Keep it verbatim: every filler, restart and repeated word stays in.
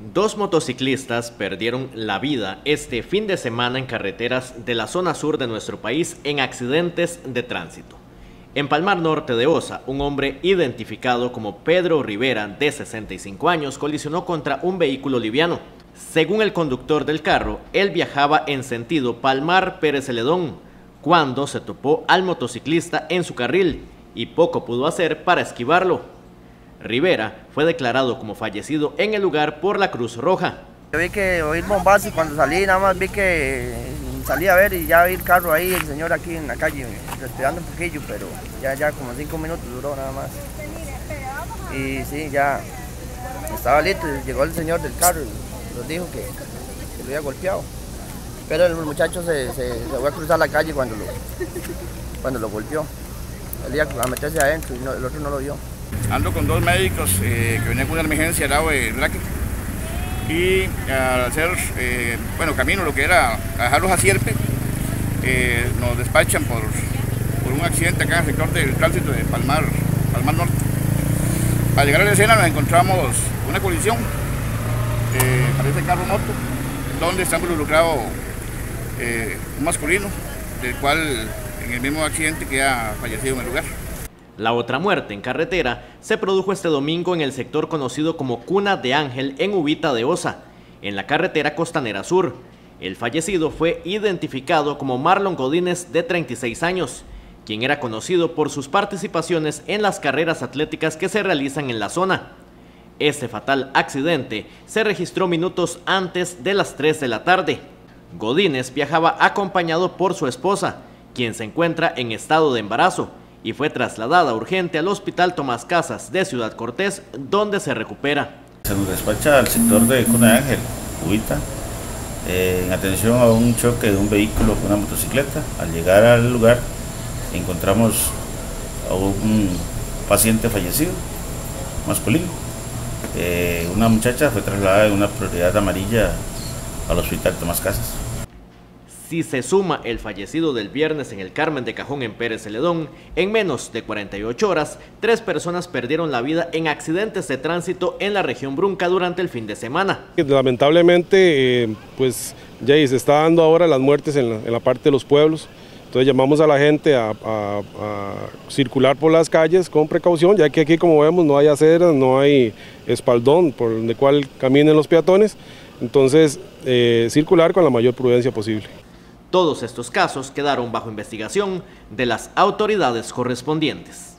Dos motociclistas perdieron la vida este fin de semana en carreteras de la zona sur de nuestro país en accidentes de tránsito. En Palmar Norte de Osa, un hombre identificado como Pedro Rivera, de sesenta y cinco años, colisionó contra un vehículo liviano. Según el conductor del carro, él viajaba en sentido Palmar-Pérez Celedón, cuando se topó al motociclista en su carril y poco pudo hacer para esquivarlo. Rivera fue declarado como fallecido en el lugar por la Cruz Roja. Yo vi que oí bombazos y cuando salí nada más vi que salí a ver y ya vi el carro ahí, el señor aquí en la calle respirando un poquillo, pero ya, ya como cinco minutos duró nada más. Y sí, ya estaba listo, llegó el señor del carro y nos dijo que, que lo había golpeado. Pero el muchacho se, se, se fue a cruzar la calle cuando lo, cuando lo golpeó. Él iba a meterse adentro y no, el otro no lo vio. Ando con dos médicos eh, que venían con una emergencia al lado de Braque y al hacer, eh, bueno, camino lo que era a dejarlos a Sierpe, eh, nos despachan por, por un accidente acá en el sector del tránsito de Palmar, Palmar Norte. Al llegar a la escena nos encontramos una colisión, eh, parece carro-moto, donde está involucrado eh, un masculino, del cual en el mismo accidente queda fallecido en el lugar. La otra muerte en carretera se produjo este domingo en el sector conocido como Cuna de Ángel en Uvita de Osa, en la carretera Costanera Sur. El fallecido fue identificado como Marlon Godínez, de treinta y seis años, quien era conocido por sus participaciones en las carreras atléticas que se realizan en la zona. Este fatal accidente se registró minutos antes de las tres de la tarde. Godínez viajaba acompañado por su esposa, quien se encuentra en estado de embarazo, y fue trasladada urgente al Hospital Tomás Casas de Ciudad Cortés, donde se recupera. Se nos despacha al sector de Cuna de Ángel, Uvita, eh, en atención a un choque de un vehículo con una motocicleta. Al llegar al lugar encontramos a un paciente fallecido, masculino. Eh, una muchacha fue trasladada en una prioridad amarilla al Hospital Tomás Casas. Si se suma el fallecido del viernes en el Carmen de Cajón en Pérez Celedón, en menos de cuarenta y ocho horas, tres personas perdieron la vida en accidentes de tránsito en la región Brunca durante el fin de semana. Lamentablemente, eh, pues ya se está dando ahora las muertes en la, en la parte de los pueblos. Entonces llamamos a la gente a, a, a circular por las calles con precaución, ya que aquí, como vemos, no hay aceras, no hay espaldón por donde cual caminen los peatones. Entonces, eh, circular con la mayor prudencia posible. Todos estos casos quedaron bajo investigación de las autoridades correspondientes.